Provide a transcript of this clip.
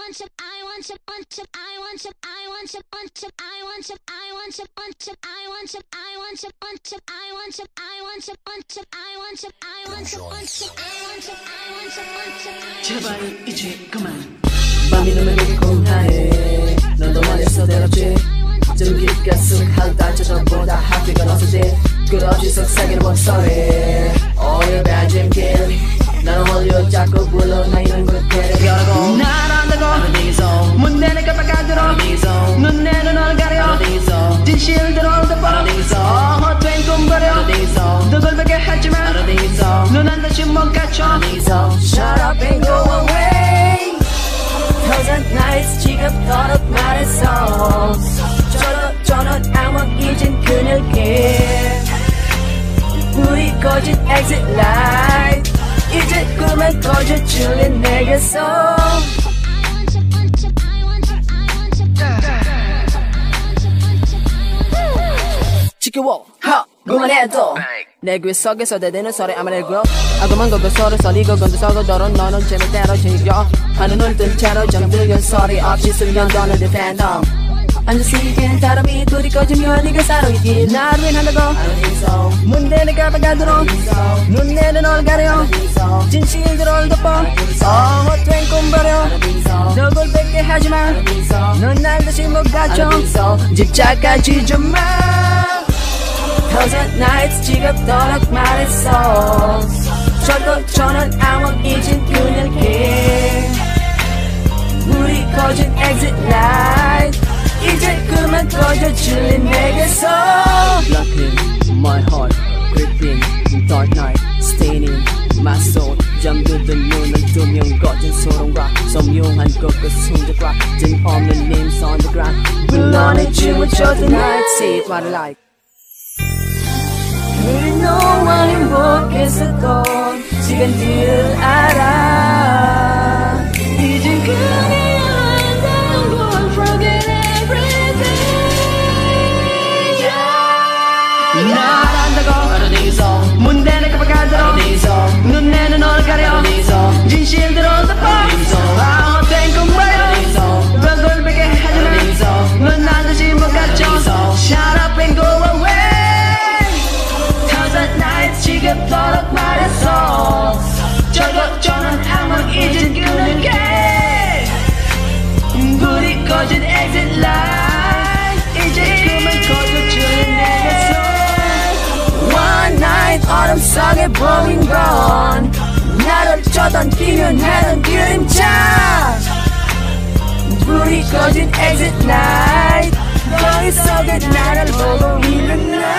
제발 이제 그만. 밤이 너무 공하해. 너도 말했어 대답지. 좀 귓가슴 하다 저저보다 학교가 나서지. 끝없이 속삭이는 목소리. All about Jim Kill. 나는 홀려 자꾸 불러 나 이런 걸 데려가라고. 날 안다고 문제는 깜빡하도록 눈에는 너를 가려. 진실들 all the 뻔 헛된 꿈버려. 누굴 뵙게 하지만 눈 다시 못 갖춰. Shut up and go away. Thousand nights 지겹도록 말했어. 저는 아무 잊은 그녀께 우리 꺼진 exit light. 이제 그만 꺼져줄래 내게서. 지겨워 그만해도 내 귀 속에서 대대는 소리 아마 내고 아그만 거고 서로 설리고 건드서고 더러 너는 재미 때로 즐겨 하는 눈 뜬 채로 잠들면 소리 없이 숨겨 너는 내 팬덤 앉아서 이기는 사람이 둘이 꺼지면 네가 살아있길 나를 위한다고 문제는 깜빡하도록 눈에는 너를 가려 진실들 all the 뻔 헛된 꿈버려 누굴 뵙게 하지만 넌 날 다시 못 갖춰 집착하지 좀 마. Thousand nights 지겹도록 말했어. 저는 아무 잊은 그녀께 우리 꺼진 exit light. 이제 그만 꺼져줄래 내게서. Blocking my heart, gripping in dark night, staining my soul. 잠들던 눈은 투명 거친 소름과 선명한 끝끝 숨적과 진 없는 names on the ground. 불러내 춤을 춰 tonight, say it what I like. 우리 너와 행복했었던 시간들을 알아. 이제 그래야 한다고 forget everything. 날 안다고 문제는 깜빡하도록 눈에는 너를 가려 진실들 all the 뻔 헛된 꿈버려 누굴 뵙게 하지만 넌 난 다시 못 갖춰. Shut up and go away. 지겹도록 말했어. 저는 아무 잊은 그녀께 불이 꺼진 exit light. 이제 그만 꺼져줄래 내게서. One night autumn 속에 보인 건 나를 쫓던 기면하던 그림자. 불이 꺼진 exit light. 거기 속에 나를 보고 있는 날.